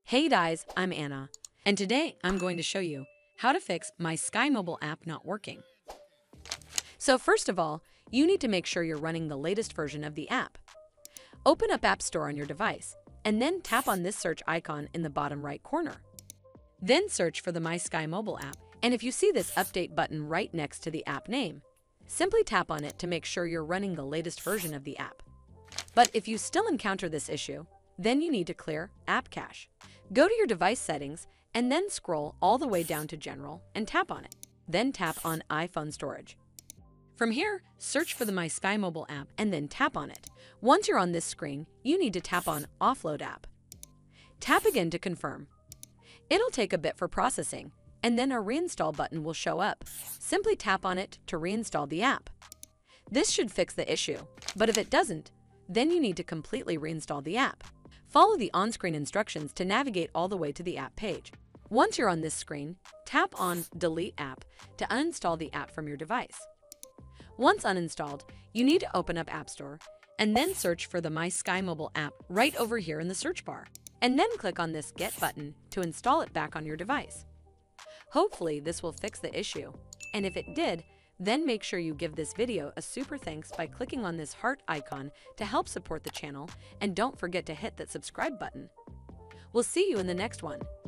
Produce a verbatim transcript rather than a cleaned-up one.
Hey guys, I'm Anna, and today I'm going to show you how to fix my Sky mobile app not working. So first of all, you need to make sure you're running the latest version of the app. Open up App Store on your device, and then tap on this search icon in the bottom right corner. Then search for the My Sky mobile app, and if you see this update button right next to the app name, simply tap on it to make sure you're running the latest version of the app. But if you still encounter this issue, then you need to clear App Cache. Go to your device settings and then scroll all the way down to General and tap on it. Then tap on iPhone Storage. From here, search for the My Sky mobile app and then tap on it. Once you're on this screen, you need to tap on Offload App. Tap again to confirm. It'll take a bit for processing, and then a reinstall button will show up. Simply tap on it to reinstall the app. This should fix the issue, but if it doesn't, then you need to completely reinstall the app. Follow the on-screen instructions to navigate all the way to the app page. Once you're on this screen, tap on Delete App to uninstall the app from your device. Once uninstalled, you need to open up App Store and then search for the My Sky mobile app right over here in the search bar, and then click on this Get button to install it back on your device. Hopefully this will fix the issue, and if it did, then make sure you give this video a super thanks by clicking on this heart icon to help support the channel, and don't forget to hit that subscribe button. We'll see you in the next one.